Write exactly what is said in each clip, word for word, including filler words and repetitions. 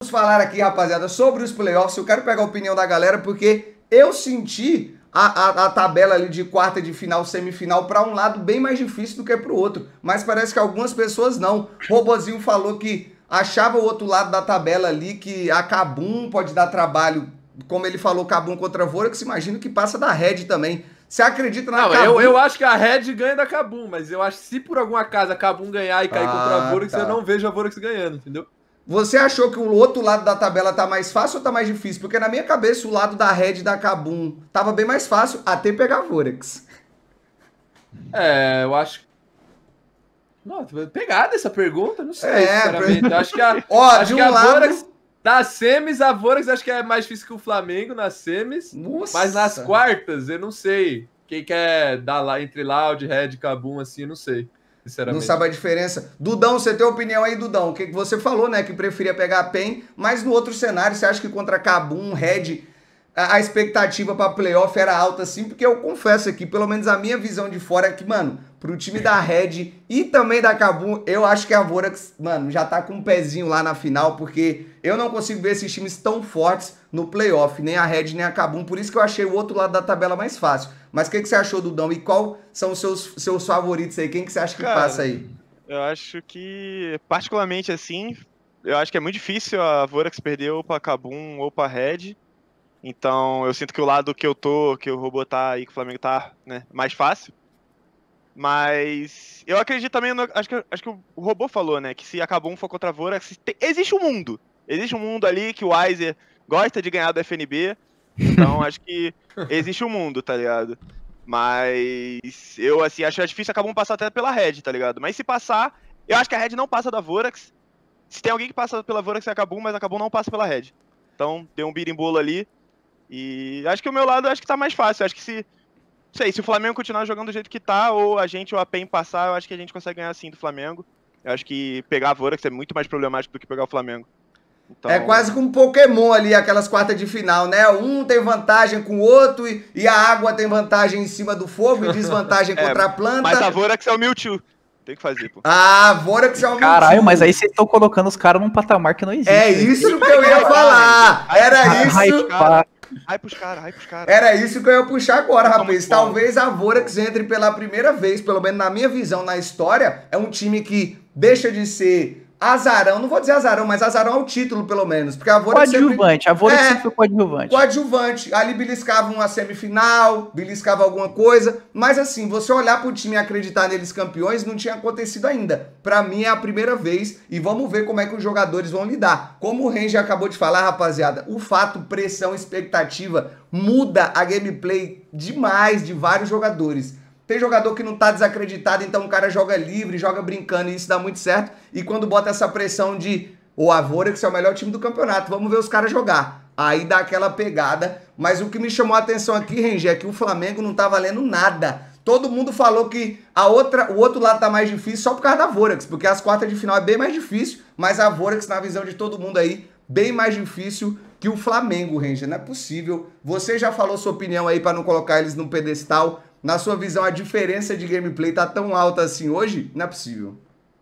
Vamos falar aqui, rapaziada, sobre os playoffs. Eu quero pegar a opinião da galera porque eu senti a, a, a tabela ali de quarta de final, semifinal, para um lado bem mais difícil do que para o outro. Mas parece que algumas pessoas não. Robozinho falou que achava o outro lado da tabela ali, que a Kabum pode dar trabalho. Como ele falou, Kabum contra Vorax, imagino que passa da Red também. Você acredita na não, Kabum? Eu, eu acho que a Red ganha da Kabum, mas eu acho que se por alguma acaso a Kabum ganhar e cair ah, contra a Vorax, tá. eu não vejo a Vorax ganhando, entendeu? Você achou que o outro lado da tabela tá mais fácil ou tá mais difícil? Porque na minha cabeça o lado da Red e da Kabum tava bem mais fácil até pegar a Vorax. É, eu acho... Não, pegada essa pergunta, não sei, é, sinceramente. Per... Acho que a, Ó, acho de que um a lado... Vorax... Das semis, a Vorax acho que é mais difícil que o Flamengo nas semis. Nossa. Mas nas quartas, eu não sei. Quem quer dar lá entre Loud, Red e Kabum, assim, eu não sei. Sinceramente. Não sabe a diferença. Dudão, você tem opinião aí, Dudão? O que você falou, né? Que preferia pegar a Pen, mas no outro cenário, você acha que contra Kabum, Red, a, a expectativa pra playoff era alta, sim? Porque eu confesso aqui, pelo menos a minha visão de fora é que, mano, pro time da Red e também da Kabum, eu acho que a Vorax, mano, já tá com um pezinho lá na final, porque eu não consigo ver esses times tão fortes no playoff, nem a Red, nem a Kabum, por isso que eu achei o outro lado da tabela mais fácil. Mas o que, que você achou, Dudão? E qual são os seus, seus favoritos aí? Quem que você acha que Cara, passa aí? Eu acho que, particularmente assim, eu acho que é muito difícil a Vorax perder ou pra Kabum ou pra Red. Então, eu sinto que o lado que eu tô, que o robô tá aí, que o Flamengo tá, né, mais fácil. Mas eu acredito também, no, acho, que, acho que o robô falou, né, que se a Kabum for contra a Vorax, tem, existe um mundo. Existe um mundo ali que o Weiser gosta de ganhar do F N B. Então, acho que existe um mundo, tá ligado? Mas eu, assim, acho difícil a Kabum passar até pela Red, tá ligado? Mas se passar, eu acho que a Red não passa da Vorax. Se tem alguém que passa pela Vorax é a Kabum, mas a Kabum não passa pela Red. Então, deu um birimbolo ali. E acho que o meu lado, acho que tá mais fácil. Acho que se, sei, se o Flamengo continuar jogando do jeito que tá, ou a gente ou a Pen passar, eu acho que a gente consegue ganhar sim do Flamengo. Eu acho que pegar a Vorax é muito mais problemático do que pegar o Flamengo. Então... É quase como um Pokémon ali, aquelas quartas de final, né? Um tem vantagem com o outro e, e a água tem vantagem em cima do fogo e desvantagem é, contra a planta. Mas a Vorax é o Mewtwo. Tem que fazer, pô. Ah, Vorax é o Mewtwo. Caralho, mas aí vocês estão colocando os caras num patamar que não existe. É isso que eu ia falar. Era isso... Ai pros caras, ai pros caras. Era isso que eu ia puxar agora, rapaz. Talvez a Vorax entre pela primeira vez, pelo menos na minha visão, na história, é um time que deixa de ser azarão, não vou dizer azarão, mas azarão é o título, pelo menos. Porque a Vorax coadjuvante, sempre... a Vorax é, sempre foi coadjuvante. Coadjuvante. Ali beliscava uma semifinal, beliscava alguma coisa, mas assim, você olhar pro time e acreditar neles campeões, não tinha acontecido ainda. Pra mim é a primeira vez e vamos ver como é que os jogadores vão lidar. Como o Ren já acabou de falar, rapaziada, o fato, pressão, expectativa muda a gameplay demais de vários jogadores. Tem jogador que não tá desacreditado, então o cara joga livre, joga brincando e isso dá muito certo. E quando bota essa pressão de, ô, a Vorax é o melhor time do campeonato, vamos ver os caras jogar. Aí dá aquela pegada. Mas o que me chamou a atenção aqui, Rengé, é que o Flamengo não tá valendo nada. Todo mundo falou que a outra, o outro lado tá mais difícil só por causa da Vorax, porque as quartas de final é bem mais difícil, mas a Vorax, na visão de todo mundo aí, bem mais difícil que o Flamengo, Rengé. Não é possível. Você já falou sua opinião aí pra não colocar eles no pedestal. Na sua visão, a diferença de gameplay tá tão alta assim hoje? Não é possível.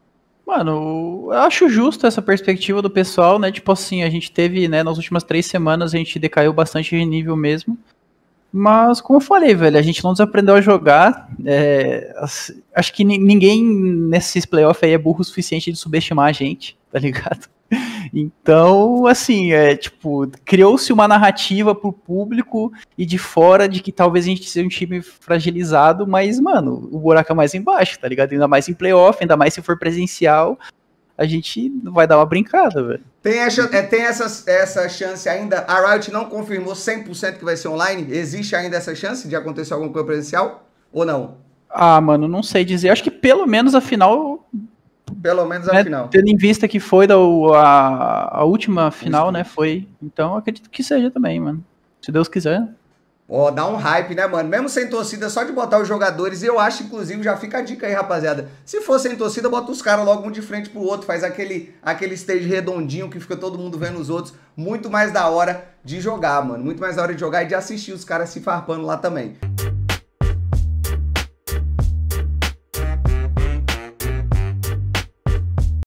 Mano, eu acho justo essa perspectiva do pessoal, né? Tipo assim, a gente teve, né, nas últimas três semanas a gente decaiu bastante de nível mesmo. Mas, como eu falei, velho, a gente não desaprendeu a jogar. É, acho que ninguém nesses playoffs aí é burro o suficiente de subestimar a gente, tá ligado? Então, assim, é tipo, criou-se uma narrativa pro público e de fora de que talvez a gente seja um time fragilizado, mas, mano, o buraco é mais embaixo, tá ligado? Ainda mais em playoff, ainda mais se for presencial, a gente vai dar uma brincada, velho. Tem, essa, é, tem essa, essa chance ainda? A Riot não confirmou cem por cento que vai ser online? Existe ainda essa chance de acontecer alguma coisa presencial? Ou não? Ah, mano, não sei dizer. Acho que pelo menos a final... Pelo menos a né, final. Tendo em vista que foi da, a, a última final, né? Foi. Então acredito que seja também, mano. Se Deus quiser. Ó, dá um hype, né, mano? Mesmo sem torcida, só de botar os jogadores. Eu acho, inclusive, já fica a dica aí, rapaziada. Se for sem torcida, bota os caras logo um de frente pro outro. Faz aquele, aquele stage redondinho que fica todo mundo vendo os outros. Muito mais da hora de jogar, mano. Muito mais da hora de jogar e de assistir os caras se farpando lá também.